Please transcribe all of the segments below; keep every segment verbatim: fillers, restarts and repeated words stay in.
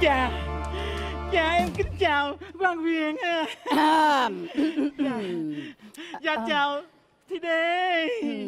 Dạ, dạ em kính chào quan huyện. À. Dạ, dạ chào Thi Đê.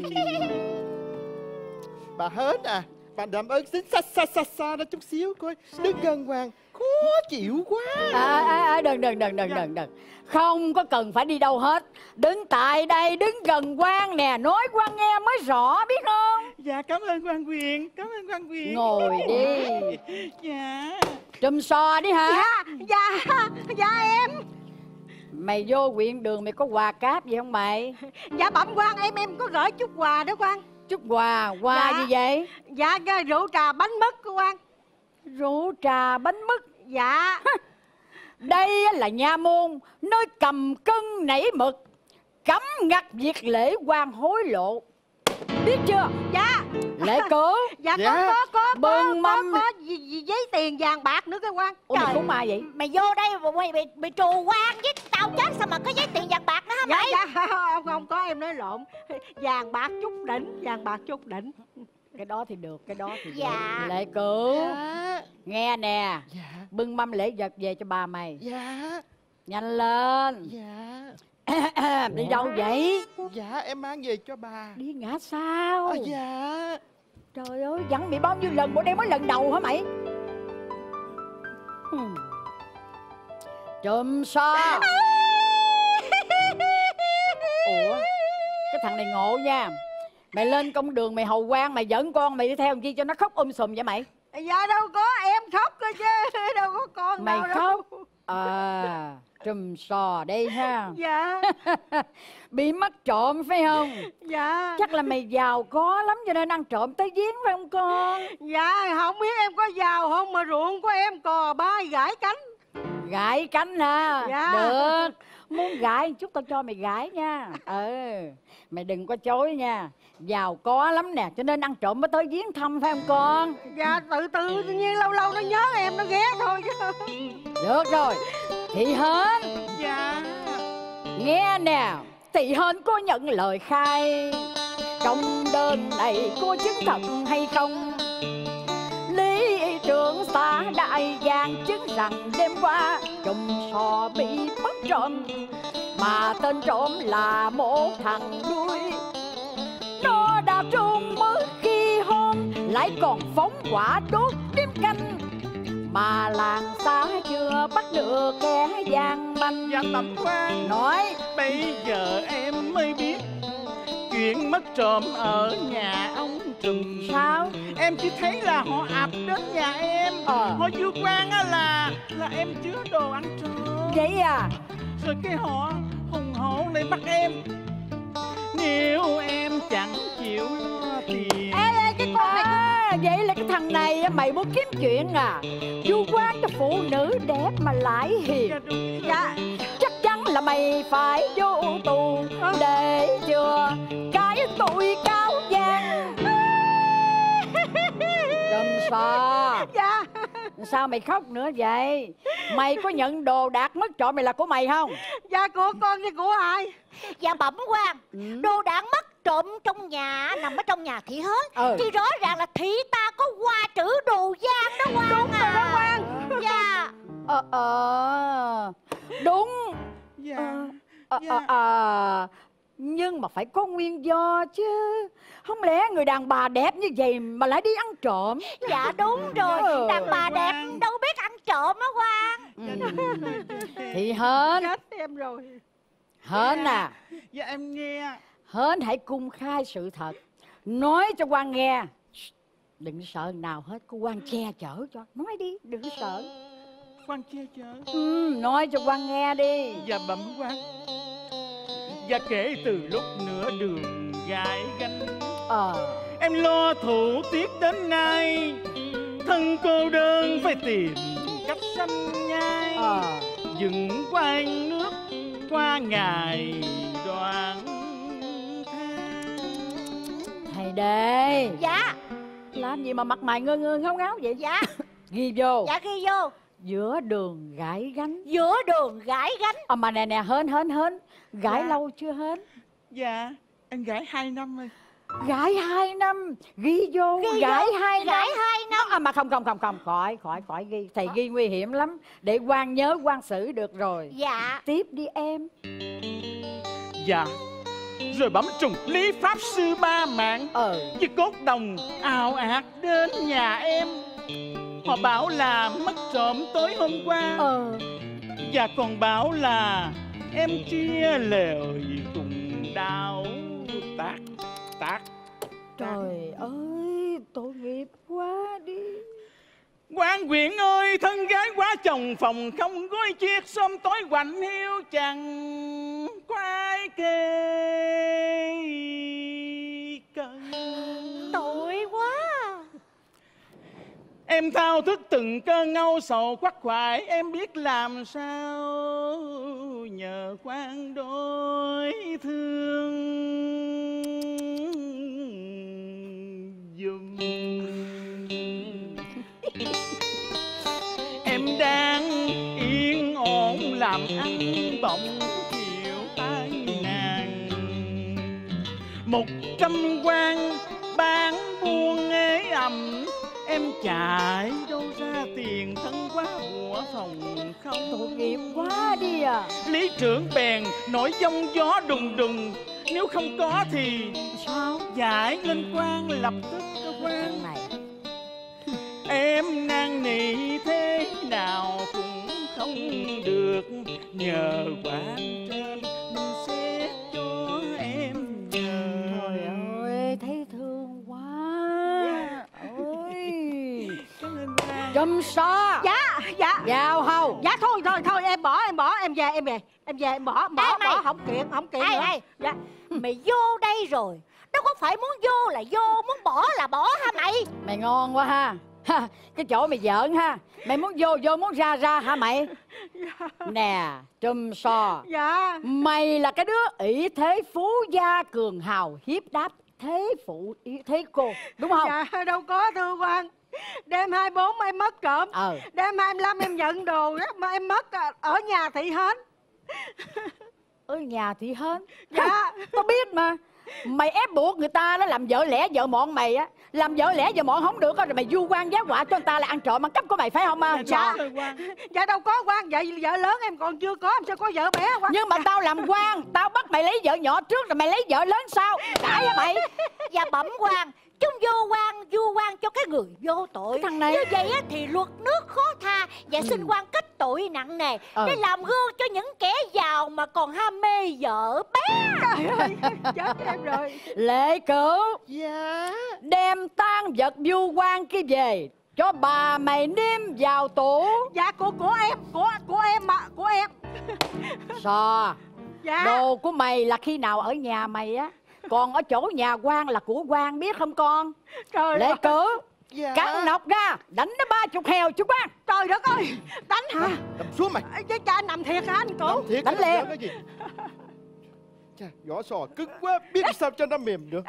Bà Hến à, bà làm ơn xin xa xa xa xa ra chút xíu coi. Đứng gần hoàng khó chịu quá. À, à, à, đừng đừng đừng đừng đừng đừng không có cần phải đi đâu hết. Đứng tại đây, đứng gần quan nè, nói quan nghe mới rõ biết không. Dạ cảm ơn quan huyện, cảm ơn quan huyện. Ngồi đi. Dạ. Trùm sò đi hả? Dạ, dạ, dạ em. Mày vô huyện đường mày có quà cáp gì không mày? Dạ bẩm quan, em em có gửi chút quà đó quan. Chút quà, quà Dạ. gì vậy? Dạ rượu trà bánh mứt của quan. Rượu trà bánh mứt. Dạ. Đây là nha môn, nơi cầm cân nảy mực, cấm ngặt việc lễ quan hối lộ, biết chưa? Dạ. Lễ cửu. Dạ, Dạ. có có có Bưng có, mâm. có, có gì, gì, giấy tiền vàng bạc nữa cái quan. Ủa mày cúng ai vậy? Mày vô đây mà mày bị, bị trù quan với tao chết sao mà có giấy tiền vàng bạc nữa hả Dạ mày? dạ không, không có, em nói lộn. Vàng bạc chút đỉnh, vàng bạc chút đỉnh. Cái đó thì được, cái đó thì Dạ. được. Lễ cửu. Dạ. Nghe nè, Dạ. bưng mâm lễ vật về cho bà mày. Dạ. Nhanh lên. Dạ. Đi đâu vậy? Dạ em mang về cho bà. Đi ngã sao? À, dạ. Trời ơi, dặn mày bao nhiêu lần, bữa đây mới lần đầu hả mày? Hmm. Trùm so. Ủa, cái thằng này ngộ nha. Mày lên công đường mày hầu quan, mày dẫn con mày đi theo làm chi cho nó khóc um sùm vậy mày? Dạ đâu có, em khóc cơ chứ. Đâu có con Mày đâu khóc. đâu. À, trùm sò đây ha. Dạ. Bị mất trộm phải không? Dạ. Chắc là mày giàu có lắm cho nên ăn trộm tới giếng phải không con? Dạ không biết em có giàu không mà ruộng của em cò bay gãy cánh. Gãi cánh hả? Dạ. Được. Muốn gãi chút tao cho mày gãi nha. Ừ. Mày đừng có chối nha. Giàu có lắm nè, cho nên ăn trộm mới tới giếng thăm phải không con? Dạ tự tự nhiên lâu lâu nó nhớ em nó ghé thôi chứ. Được rồi. Thị Hến. Dạ. Nghe nè, Thị Hến có nhận lời khai trong đơn này có chứng thật hay không? Lý trưởng xã Đại Giang chứng rằng đêm qua trùm sò bị mất trộm, mà tên trộm là một thằng đuôi. Nó đã trốn mới khi hôm lại còn phóng quả đốt đêm canh, mà làng xã chưa bắt được kẻ gian manh. Dạ bẩm quan. Nói Bây giờ em mới biết chuyện mất trộm ở nhà ông Trùm. sao? Em chỉ thấy là họ ập đến nhà em. Ờ. Họ vu quan á là là em chứa đồ ăn trộm. Vậy à? Rồi cái họ hùng hổ lại bắt em. Nếu em chẳng chịu lo tiền. Ê, ê cái con này À, vậy là cái thằng này á, mày muốn kiếm chuyện à? Vu quan cho phụ nữ đẹp mà lại hiền. Dạ đúng. dạ Chắc chắn là mày phải vô tù để chưa cái tội cao gian. Trùm sò. dạ Sao mày khóc nữa vậy? Mày có nhận đồ đạc mất trộm mày là của mày không? dạ của con chứ của ai? Dạ bẩm quan, Ừ. đồ đạc mất trộm trong nhà nằm ở trong nhà Thị Hến. Ừ. Thì rõ ràng là thị ta có qua trữ đồ gian đó quan. Đúng rồi đó, quan. Dạ. Ờ ờ đúng. Dạ. Ờ Dạ. ờ ờ nhưng mà phải có nguyên do chứ. Không lẽ người đàn bà đẹp như vậy mà lại đi ăn trộm? Dạ đúng rồi, Ừ. đàn bà đẹp Quan. đâu biết ăn trộm á quan. Ừ. Thì Hến, Chết em rồi. Hến à, Dạ em nghe. Hến hãy cung khai sự thật, nói cho quan nghe. Đừng sợ nào hết, có quan che chở cho. Nói đi, đừng sợ. Quan che chở. Ừ, nói cho quan nghe đi. Dạ bẩm quan. Và kể từ lúc nửa đường gãi gánh, Ờ em lo thủ tiếc đến nay, thân cô đơn phải tìm cách sanh nhai. Ờ Dừng quanh nước qua ngày đoạn tháng. thầy đề, Dạ. làm gì mà mặt mày ngơ ngơ ngáo ngáo vậy? Dạ. Ghi vô. Dạ ghi vô. Giữa đường gãi gánh. Giữa đường gãi gánh. À mà nè nè, Hến Hến Hến, gãi Dạ. lâu chưa Hến? Dạ em gãi hai năm rồi. Gãi hai năm, ghi vô Ghi gãi vô, hai năm. gãi hai năm. À, mà không không không không, khỏi khỏi khỏi ghi. Thầy ghi nguy hiểm lắm. Để quan nhớ quan xử được rồi. Dạ. Tiếp đi em. Dạ. Rồi bấm trùng Lý Pháp Sư Ba Mạng Ờ. với cốt đồng ào ạt đến nhà em. Họ bảo là mất trộm tối hôm qua. Ờ. Và còn bảo là em chia lèo cùng đau tát tát. Trời ơi, tội nghiệp quá đi. Quan Quyện ơi, thân gái quá chồng phòng không gối chiếc, xóm tối quạnh hiu chẳng quái kê cân. Tội quá. Em thao thức từng cơn âu sầu quắc khoải, em biết làm sao nhờ quan đối thương dùm. Em đang yên ổn làm ăn bỗng chịu tai nạn, một trăm quan bán buôn ế ẩm. Em chạy đâu ra tiền thân quá của phòng không. Tội nghiệp quá đi à. Lý trưởng bèn nổi giông gió đùng đùng, nếu không có thì Sao? giải lên quan lập tức cơ quan này. Em năn nỉ thế nào cũng không được, nhờ quan trên mình xét cho em nhờ. Trời ơi, thấy thương quá. Ôi. Trùm so. Dạ dạ Vào hầu. Dạ thôi thôi thôi em bỏ em bỏ em về em về em về em bỏ bỏ Ê, bỏ mày. không kiện không kiện Ê, nữa. ê. Dạ. Mày vô đây rồi, đâu có phải muốn vô là vô, muốn bỏ là bỏ hả mày? Mày ngon quá ha. Ha, cái chỗ mày giỡn ha. Mày muốn vô vô muốn ra ra hả mày? Nè, Trùm so. Dạ. Mày là cái đứa ỷ thế phú gia cường hào hiếp đáp thế phụ thế cô, đúng không? Dạ đâu có thưa quan. Đêm hai bốn em mất trộm. Ờ. Đêm hai lăm em nhận đồ đó mà em mất ở nhà thị hến. Ở nhà thì hên. Dạ. Tao biết mà. Mày ép buộc người ta đó làm vợ lẽ vợ mọn mày á. Làm vợ lẽ vợ mọn không được á, rồi mày vu quan giá họa cho người ta là ăn trộm ăn cắp của mày phải không à? Dạ. Dạ đâu có quan. Vậy vợ lớn em còn chưa có, em sao có vợ bé quan. Nhưng mà tao làm quan, tao bắt mày lấy vợ nhỏ trước rồi mày lấy vợ lớn sau. Cãi hả mày? Dạ bẩm quan, chúng vô quan vu quan cho cái người vô tội. Cái thằng này. Như vậy á, thì luật nước khó tha. Và xin quan kết tội nặng nề Ừ. để làm gương cho những kẻ giàu mà còn ham mê vợ bé. Trời ơi, chết em rồi. Lệ cửu, Dạ. đem tang vật vu quan kia về cho bà mày nêm vào tủ. Dạ của của em, của của em mà, của em. Sò. Dạ. Đồ của mày là khi nào ở nhà mày á, còn ở chỗ nhà quan là của quan, biết không con? Trời Lệ ơi. cửu, Dạ. cắn nọc ra, đánh nó ba chục heo chú quan. Trời đất ơi. Đánh hả? Đập xuống mày. Ê, Chứ cha nằm thiệt hả anh cụ? Nằm thiệt Đánh cái liền. cái gì? Chà, vỏ sò cứng quá, biết sao cho nó mềm được.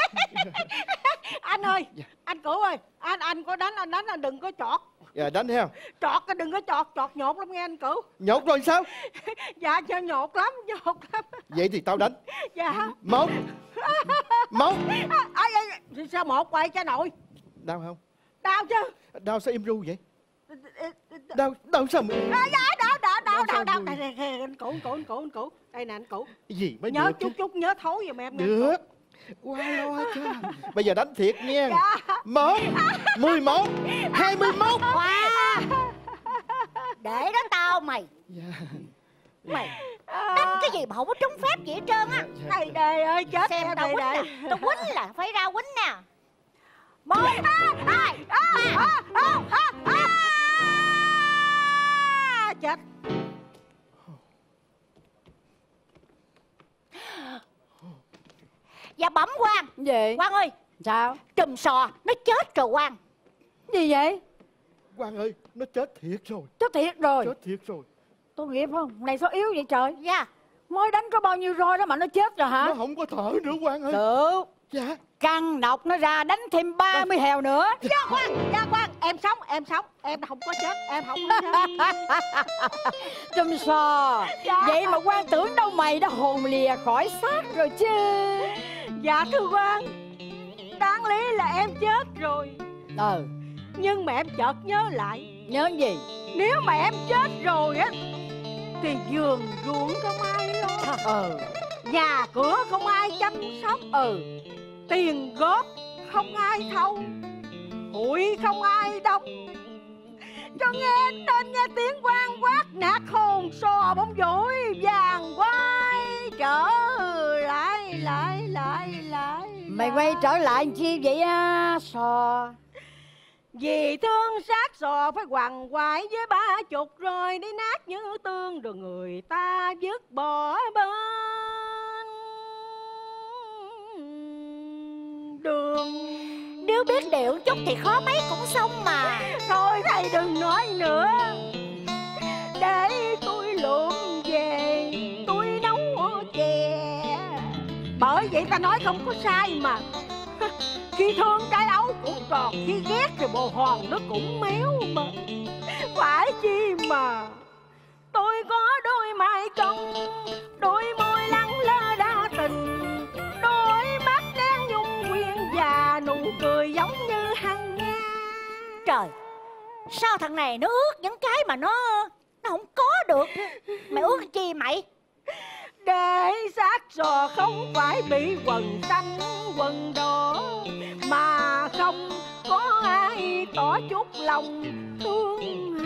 Anh ơi, Dạ. anh cụ ơi, anh anh có đánh anh đánh anh đừng có chọt. Dạ, đánh heo. Chọt cái đừng có chọt, chọt nhột lắm nghe anh cụ. Nhột rồi sao? Dạ cho nhột lắm, nhột lắm. Vậy thì tao đánh. Dạ. Một. Một. Ai ai sao một vậy cha nội? Đau không? Đau chứ. Đau sao im ru vậy? Đau, đau sao mà... À, dạ, đau đau đau Đau sao đau đau. vui? Đây, đây, đây, anh cụ, anh cụ, anh cụ, anh cụ. Đây nè anh cụ. Cái gì mới Nhớ được chút chứ? chút nhớ thối giùm em nha. Được. Qua lo chứ. Bây giờ đánh thiệt nha. Dạ. Một. Mười một. Hai mươi mốt. Wow. Để đó tao mày. Dạ. Mày đánh cái gì mà không có trúng phép gì hết trơn á. Đây đây ơi chết Xem em tao đây quýnh đây. nè. Tao quýnh là phải ra quýnh nè. Một, hai, ba. À, à, à, à. Chết. Dạ bẩm quan. Gì? Quan ơi, Sao? Trùm sò nó chết rồi quan. Gì vậy? Quang ơi, nó chết thiệt rồi. Chết thiệt rồi. Chết thiệt rồi. Tôi nghiệp không? Này sao yếu vậy trời? Dạ. Mới đánh có bao nhiêu roi đó mà nó chết rồi hả? Nó không có thở nữa Quang ơi. Được. Dạ. Căng nọc nó ra đánh thêm ba mươi heo nữa. Dạ quan, dạ quan, em sống, em sống, em không có chết, em không có chết. Trùm sò. Dạ. Vậy mà quan tưởng đâu mày đã hồn lìa khỏi xác rồi chứ. Dạ thưa quan, đáng lý là em chết rồi. Ừ. Nhưng mà em chợt nhớ lại, Nhớ gì? nếu mà em chết rồi á thì vườn ruộng không ai lo, Ừ. nhà cửa không ai chăm sóc, Ừ. tiền góp không ai thâu, hụi không ai đóng, cho nghe nên nghe tiếng quan quát nạt hồn sò bóng dỗi vàng quay trở lại lại lại lại. Mày quay trở lại làm chi vậy á Sò? Vì thương xác sò phải quằn quại với ba chục rồi đi nát như tương, rồi người ta vứt bỏ bên đường. Nếu biết điệu chút thì khó mấy cũng xong mà. Thôi thầy đừng nói nữa, để tôi lượm về tôi nấu chè. Bởi vậy ta nói không có sai mà. Khi thương trái ấu cũng tròn, khi ghét thì bồ hòn nó cũng méo mà. Phải chi mà tôi có đôi mai công, đôi môi lắng lơ đa tình, đôi mắt đen nhung quyên và nụ cười giống như hằng nga. Trời, sao thằng này nó ước những cái mà nó Nó không có được. Mày ước chi mày? Để xác sò không phải bị quần xanh quần đỏ, mà không có ai tỏ chút lòng thương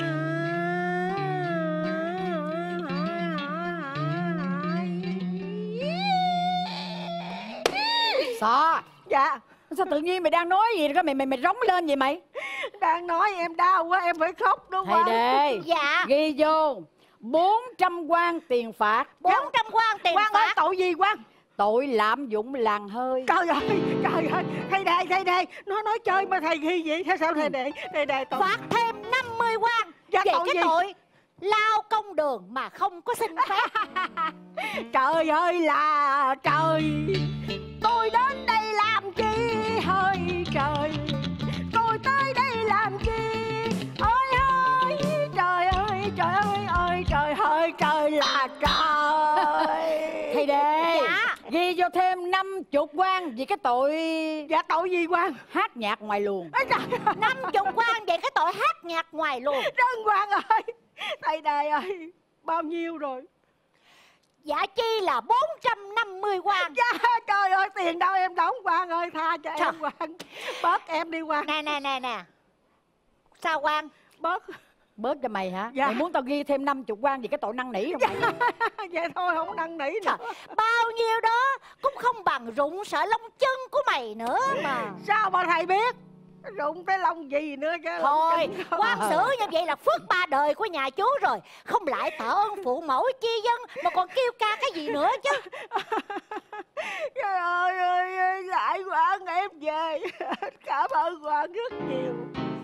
hại. Sò, Dạ, sao tự nhiên mày đang nói gì đó mày mày mày rống lên vậy mày? đang nói em đau quá em phải khóc đúng Thầy không? đề. Dạ. Ghi vô bốn trăm quan tiền phạt. Bốn trăm quan tiền Quan ơi, phạt. tội gì quan? Tội lạm dụng làng hơi. Trời ơi, trời ơi, thầy đề, thầy đề, nó nói chơi mà thầy ghi vậy, sao sao thầy đề, thầy đề tội. Phạt thêm năm mươi quan. Dạ, Về tội cái gì? tội lao công đường mà không có xin phép. Trời ơi là trời, tôi đến đây làm chi hỡi trời, tôi tới đây làm chi ơi ơi trời ơi trời ơi ơi trời ơi trời là trời. Thầy đề. Dạ. Ghi vô thêm năm chục quan vì cái tội Dạ tội gì quan? hát nhạc ngoài luồng. Ôi trời ơi, Năm chục quan về cái tội hát nhạc ngoài luồng. Trân quan ơi, thầy đề ơi, bao nhiêu rồi? Dạ chi là bốn trăm năm mươi quan. Dạ, trời ơi, tiền đâu em đóng quan ơi, tha cho Trời. em quan, bớt em đi quan, Nè nè nè nè. Sao quan? bớt. Bớt cho mày hả? Dạ. Mày muốn tao ghi thêm năm chục quan vì cái tội năn nỉ không mày? Vậy thôi không năn nỉ nữa. Trời, bao nhiêu đó cũng không bằng rụng sợi lông chân của mày nữa mà. Sao mà thầy biết? Rụng cái lông gì nữa chứ? Thôi, Lông chân quan xử như vậy là phước ba đời của nhà chú rồi. Không lại tạ ơn phụ mẫu chi dân mà còn kêu ca cái gì nữa chứ. Trời ơi, ơi, ơi, lại quan em về. Cảm ơn quan rất nhiều.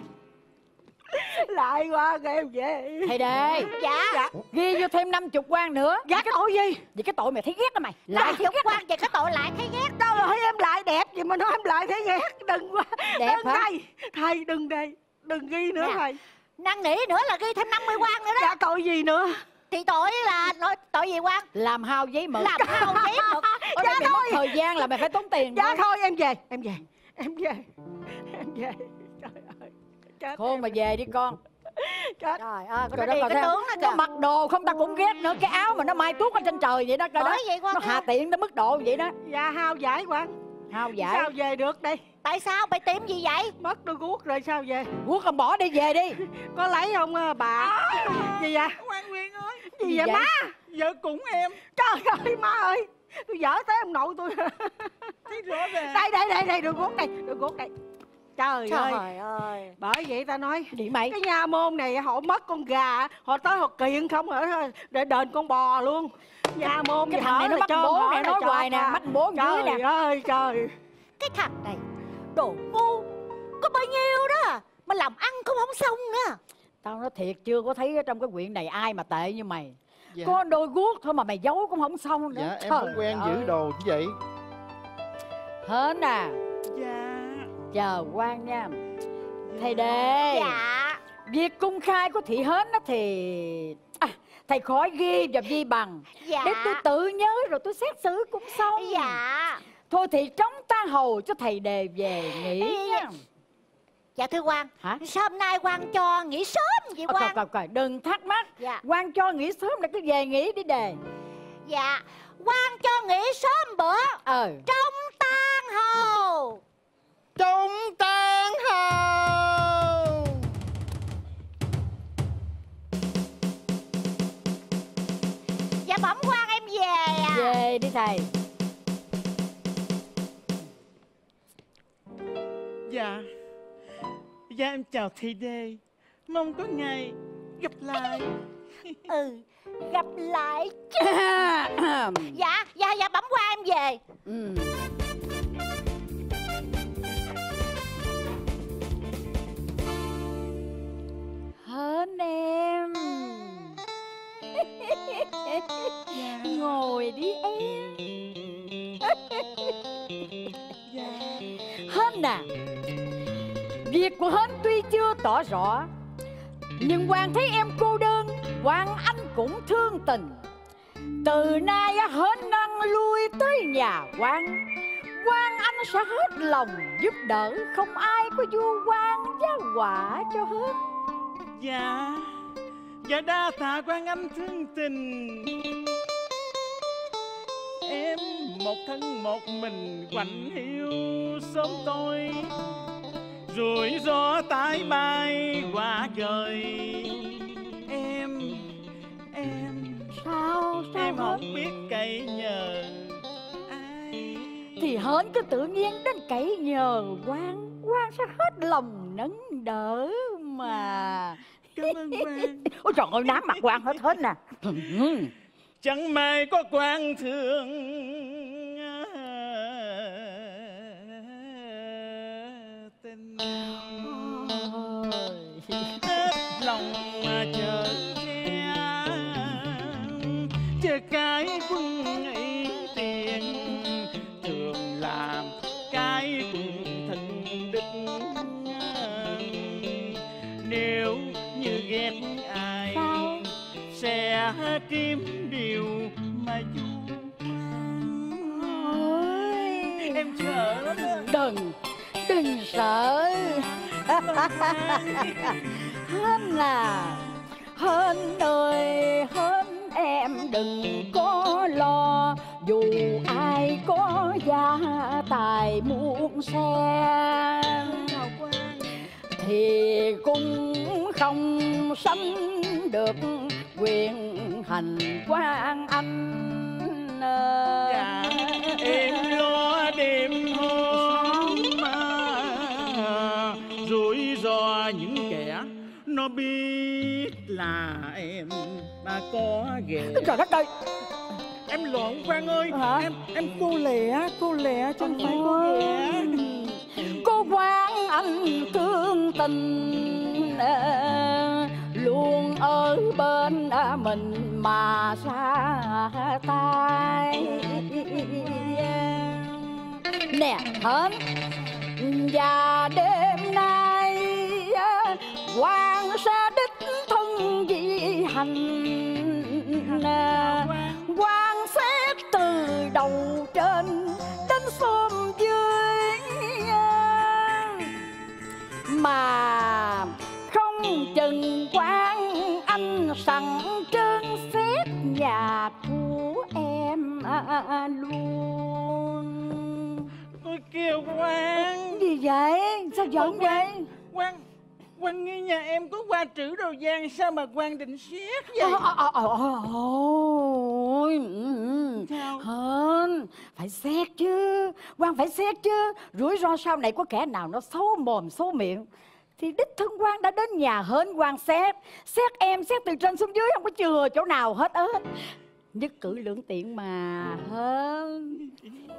Lại quan em về. Thầy đề. Dạ. Dạ, Ghi vô thêm năm chục quan nữa. dạ tội gì? Vì cái tội mày thấy ghét đó mày. Lại Lại thấy chục ghét. quan về cái tội lại thấy ghét. Đâu rồi em lại đẹp gì mà nói em lại thấy ghét. Đừng quá. Đẹp đừng hả? Thầy, thầy đừng đây. Đừng ghi nữa Nè. thầy. Năn nỉ nữa là ghi thêm năm mươi quan nữa đó. Dạ tội gì nữa? Thì tội là nói tội gì quan? Làm hao giấy mực. Làm hao giấy mực. Ở đây Dạ mày mất thôi. thời gian là mày phải tốn tiền Dạ thôi. thôi em về. Em về. Em về. Em về. Trời ơi. Chết Khôn em. mà về đi con. Chết. Trời ơi, Trời nó đất đi ơi, cái thấy tướng không? nó Nó kìa. mặc đồ không ta cũng ghét nữa. Cái áo mà nó mai tuốt ở trên trời vậy đó. Trời Bởi đó. vậy quan Nó ơi. hà tiện tới mức độ vậy đó. Dạ hao giải quan. Hao giải. Sao về được đây? Tại sao mày tìm gì vậy? Mất đôi guốc rồi sao về? Quốc không bỏ đi về đi. Có lấy không à, bà? Gì vậy? Quan Nguyên ơi, Gì, Gì vậy vậy? má? vợ cũng em. Trời ơi má ơi. Tôi dở tới ông nội tôi. Thấy rõ ràng. Đây đây đây đây, đôi guốc đây, đôi guốc đây. Trời, ơi. Trời ơi. Bởi vậy ta nói Đi mày. cái nha môn này họ mất con gà, họ tới họ kiện không ở để đền con bò luôn. Nha môn Cái thì thằng này hở nó là bắt trơn, bố hở nè, là nói tròn hoài nè, à. bắt bố dưới Trời nè. ơi trời. Cái thằng này đồ ngu. Có bao nhiêu đó mà làm ăn cũng không xong nữa. Tao nói thiệt chưa có thấy ở trong cái quyện này ai mà tệ như mày. Dạ, Có đôi guốc thôi mà mày giấu cũng không xong nữa. dạ em Trời không quen ơi. giữ đồ như vậy. Hên à. Dạ. Chờ quan nha. Thầy đề. Dạ. Việc công khai của thị Hến đó thì à, thầy khỏi ghi và ghi bằng Dạ. để tôi tự nhớ rồi tôi xét xử cũng xong. Dạ. Thôi thì trống ta hầu cho thầy đề về nghỉ nha. Dạ thưa quan. Hả? Sao hôm nay quan cho nghỉ sớm vậy Ờ, quan? Coi coi coi, đừng thắc mắc. Dạ. Quan cho nghỉ sớm là cứ về nghỉ đi đề. Dạ, quan cho nghỉ sớm bữa. Ờ. Trong tan hầu. Trong tan hầu. Dạ bẩm quan em về à. Về đi thầy. Dạ. Dạ em chào thầy Đê. Mong có ngày gặp lại. Ừ, gặp lại. Dạ, dạ, dạ bẩm quan em về. Ừ. Hên em. Ngồi đi em. Hên à, việc của Hên tuy chưa tỏ rõ, nhưng Hoàng thấy em cô đơn, Hoàng anh cũng thương tình. Từ nay Hên năng lui tới nhà Hoàng, Hoàng anh sẽ hết lòng giúp đỡ, không ai có vu oan giá họa cho Hên. Dạ. Dạ đa tạ quan anh thương tình. Em một thân một mình quạnh hiu sớm tối, rủi ro tái bay qua trời. Em Em Sao sao Em Hên? không biết cậy nhờ ai. Thì Hên cứ tự nhiên đến cậy nhờ Hoàng, Hoàng sẽ hết lòng nâng đỡ mà. Cảm ơn quan. Ôi trời ơi, nám mặt Hoàng hết hết nè. Chẳng may có quan thương tình, hết lòng mà chờ che, chờ cái quân ấy tiền, thường làm cái quân thân đích. Nếu như ghét ai Sao? sẽ kiếm điều mà du. Ôi, Em sợ lắm á. đừng, đừng sợ. Hên là Hên ơi, Hên em đừng có lo, dù ai có gia tài muôn xe thì cũng không sánh được quyền hành quan anh. Dạ em lo đêm hôm mà rủi ro những kẻ nó biết là em mà có ghẻ. Trời đất ơi. Em lộn quan ơi. Hả? Em em cô lẻ, cô lẻ chứ không phải cô ghẻ. Cô Quang anh thương tình, luôn ở bên mình mà xa tay. Nè Hên, và đêm nay Quang sẽ đích thân di hành, Quang xét từ đầu trên đến xóm dưới, mà không chừng Quang anh sẵn trơn xét nhà của em luôn. Tôi kêu quan. Gì vậy? Sao giận vậy? Quan Quan nghi nhà em có qua trữ đồ giang, sao mà quan định xét vậy? Ôi, Sao? Hên, phải xét chứ, Quang phải xét chứ. Rủi ro sau này có kẻ nào nó xấu mồm xấu miệng thì đích thân Quang đã đến nhà Hên Quang xét. Xét em, xét từ trên xuống dưới, không có chừa chỗ nào hết ớ. Nhất cử lưỡng tiện mà Hên.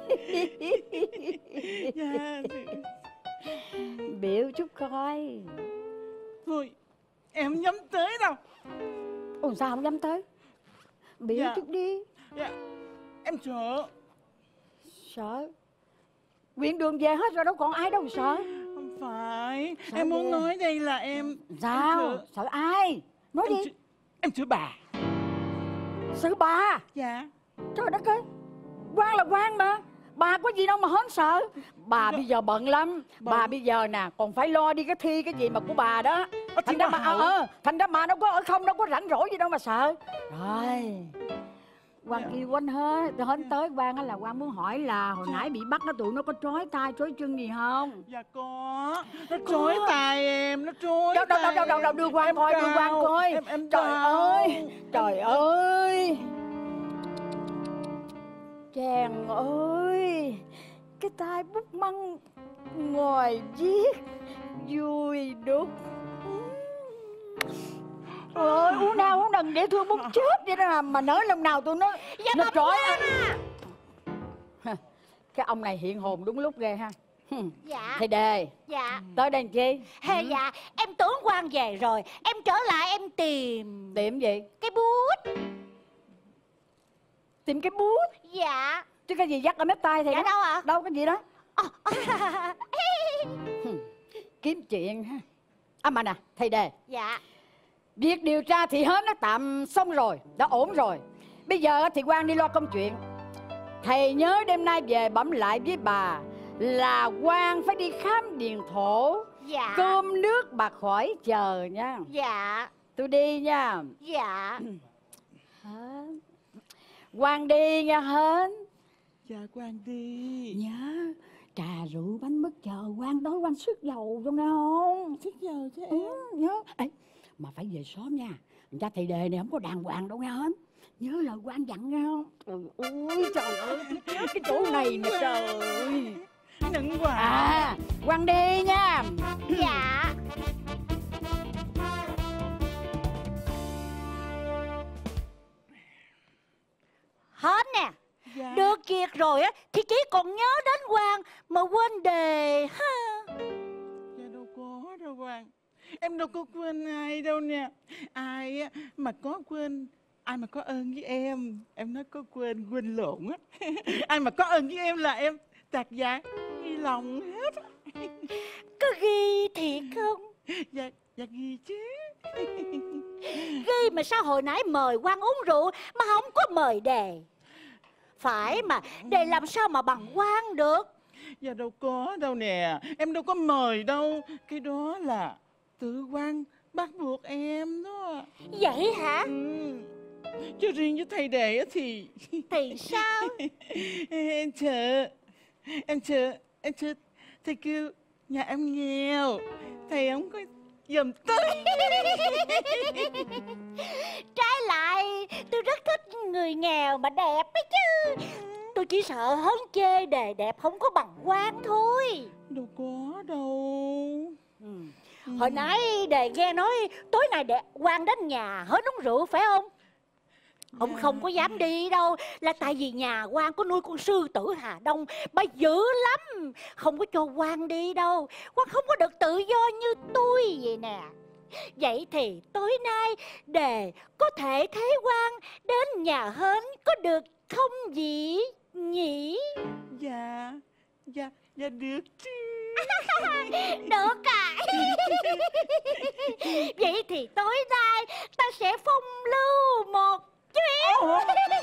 Dạ. Biểu chút coi. Thôi em không dám tới đâu. Ủa sao không dám tới? Biểu Dạ. chút đi. Dạ. Em sợ. Sợ? Quyện đường về hết rồi, đâu còn ai đâu sợ. Không phải. Sợ Em muốn ghê. nói đây là em. Sao? Em sợ, Sợ ai? Nói em đi. sợ, em sợ bà. Sợ bà? Dạ. Trời đất ơi, Quang là Quang mà, Bà có gì đâu mà hớn sợ. Bà bây giờ bận lắm. Bà bây giờ nè còn phải lo đi cái thi cái gì mà của bà đó. Thành ra bà ờ thành ra bà đâu có ở không, đâu có rảnh rỗi gì đâu mà sợ. Rồi Quang kêu quanh hết, hến tới Quang á là Quang muốn hỏi là hồi nãy bị bắt á tụi nó có trói tay trói chân gì không? Dạ có. Nó trói tay em, nó trói đâu, đâu, đâu, đâu, đâu, đâu, đưa Quang coi, đưa Quang coi. Em, em trời ơi, trời ơi. Chàng ơi, cái tay bút măng ngồi viết vui đúc. Ôi, uống nào uống đừng để thương bút chết vậy đó mà nỡ lần nào tụi nó dạ nó trói à. Cái ông này hiện hồn đúng lúc ghê ha. Dạ. Thầy Đề. Dạ. Tới đây làm chi? Hè, dạ em tưởng Quang về rồi, em trở lại em tìm Tìm gì? cái bút. Tìm cái bút? Dạ. Chứ cái gì dắt ở mép tay thầy Dạ đó? đâu ạ? Đâu cái gì đó? À. Kiếm chuyện ha. À mà nè thầy Đề. Dạ. Việc điều tra thì hết nó tạm xong rồi, đã ổn rồi. Bây giờ thì Quang đi lo công chuyện. Thầy nhớ đêm nay về bẩm lại với bà là Quang phải đi khám điền thổ. Dạ. Cơm nước bà khỏi chờ nha. Dạ. Tôi đi nha. Dạ. Hến. Quang đi nha Hến. Dạ Quang đi. Nhớ trà rượu bánh mứt chờ Quang tối Quang sức dầu cho nghe không? Sức dầu chứ em. Ừ, nhớ. Ê, mà phải về sớm nha. Người ta thầy Đề này không có đàng hoàng đâu nghe Hến. Nhớ lời Quang dặn nghe không? Trời ơi trời ơi, cái chỗ này nè trời ơi. Nặng quá. À, Quang đi nha. Dạ. Hết nè. Dạ. Được việc rồi á thì chỉ còn nhớ đến Quang mà quên đề ha. Dạ đâu có đâu Quang. Em đâu có quên ai đâu nè. Ai á mà có quên, ai mà có ơn với em, em nói có quên quên lộn á. Ai mà có ơn với em là em tạc dạ ghi lòng hết. Có ghi thiệt không? Dạ dạ ghi chứ. Ghi mà sao hồi nãy mời Quang uống rượu mà không có mời đề? Phải mà, đề làm sao mà bằng Quang được? Dạ đâu có đâu nè. Em đâu có mời đâu. Cái đó là tự Quang bắt buộc em đó. Vậy hả? Ừ. Chứ riêng với thầy Đề á thì Thì sao? em chờ. Em chờ. Em chờ. Thầy kêu nhà em nghèo, thầy không có dùm tới. Trái lại, tôi rất thích người nghèo mà đẹp ấy chứ. Tôi chỉ sợ hớn chê đề đẹp không có bằng Quang thôi. Đâu có đâu. Ừ. Hồi nãy đề nghe nói tối nay đẹp Quang đến nhà hớn uống rượu phải không? Ông không có dám đi đâu là tại vì nhà Quang có nuôi con sư tử Hà Đông, bà dữ lắm, không có cho Quang đi đâu. Quang không có được tự do như tôi vậy nè. Vậy thì tối nay đề có thể thấy Quang đến nhà hến có được không gì nhỉ? Dạ. Dạ. Dạ được chứ. Được à. Vậy thì tối nay ta sẽ phong lưu một chuyến.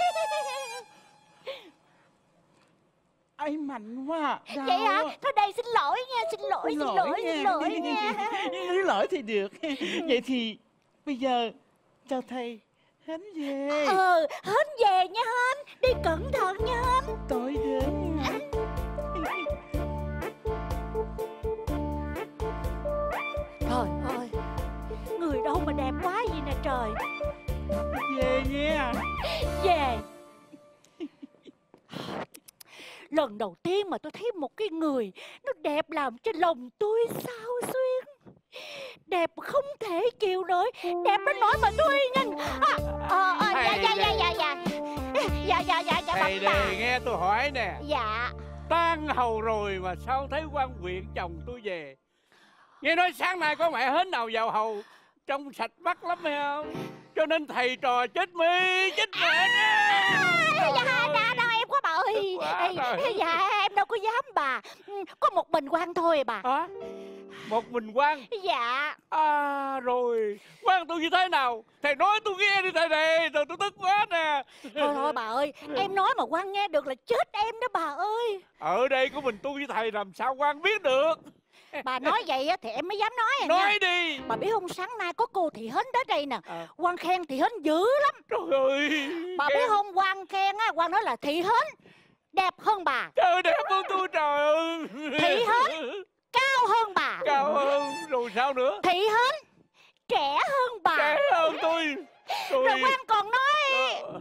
Ai mạnh quá. Đâu. Vậy hả? Thôi đây xin lỗi nha, xin lỗi, xin lỗi, xin lỗi nha. Xin lỗi thì được. Vậy thì bây giờ chào thầy hến về. Ờ, hến về nha hến. Đi cẩn thận nha hến. Tối đến nha. Trời ơi, người đâu mà đẹp quá vậy nè trời. Về nha. Về. Lần đầu tiên mà tôi thấy một cái người nó đẹp làm cho lòng tôi xao xuyên. Đẹp không thể chịu nổi. Đẹp đến nỗi mà tôi nhìn à, à, à, dạ, dạ, dạ, dạ, dạ. Dạ, dạ, dạ, dạ, Thầy bà. Đề nghe tôi hỏi nè. Dạ. Tan hầu rồi mà sao thấy quan huyện chồng tôi về? Nghe nói sáng nay có mẹ hến nào vào hầu, trông sạch mắt lắm hay không? Cho nên thầy trò chết mi chết mẹ À, dạ, dạ, đâu em có bà ơi. Quá rồi. Dạ, em đâu có dám bà. Có một mình Quang thôi bà. à? Một mình quan? Dạ. À rồi, quan tôi như thế nào? Thầy nói tôi nghe đi thầy này, rồi tôi tức quá nè. Thôi thôi bà ơi, em nói mà quan nghe được là chết em đó bà ơi. Ở đây có mình tôi với thầy làm sao quan biết được. Bà nói vậy á thì em mới dám nói à Nói nha. đi. Bà biết không, sáng nay có cô Thị Hến tới đây nè. À. Quan khen Thị Hến dữ lắm. Trời ơi. Bà biết không, Quan khen á, Quan nói là Thị Hến đẹp hơn bà. Trời ơi, đẹp hơn tôi, trời ơi. Thị Hến cao hơn bà. Cao hơn, rồi sao nữa? Thị Hến trẻ hơn bà. Trẻ hơn tôi. Tôi... Rồi Quan còn nói Ờ.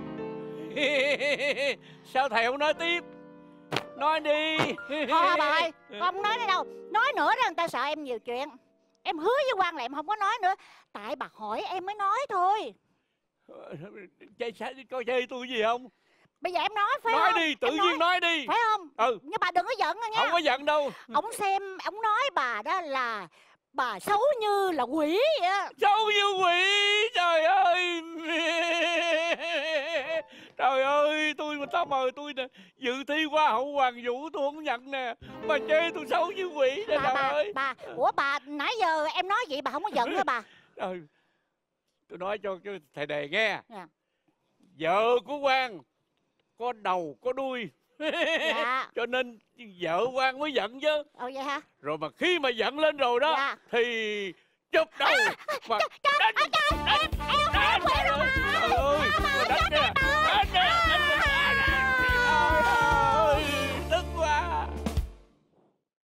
Sao thầy không nói tiếp? Nói đi. thôi bà ơi, không nói nữa đâu. Nói nữa là người ta sợ em nhiều chuyện. Em hứa với Quan là em không có nói nữa. Tại bà hỏi em mới nói thôi. Chơi sao, có chơi tôi gì không? Bây giờ em nói phải Nói không? đi, tự Em nhiên nói đi. phải không? Ừ. Nhưng bà đừng có giận nha. Không có giận đâu. Ông xem, ông nói bà đó là bà xấu như là quỷ vậy á. Xấu như quỷ. Trời ơi. Trời ơi, tôi mà ta mời tôi nè, dự thi hoa hậu Hoàng Vũ tôi không nhận nè, mà chê tôi xấu như quỷ nè. Bà, Trời bà, ơi. bà, ủa bà, nãy giờ em nói vậy bà không có giận hả bà? Trời, tôi nói cho cái thầy đề nghe. Dạ. Vợ của Quan có đầu có đuôi. Dạ. Cho nên vợ Quan mới giận chứ. Ồ vậy hả? Rồi mà khi mà giận lên rồi đó, Dạ. thì chụp đầu. À, mà trời, đánh, trời, đánh,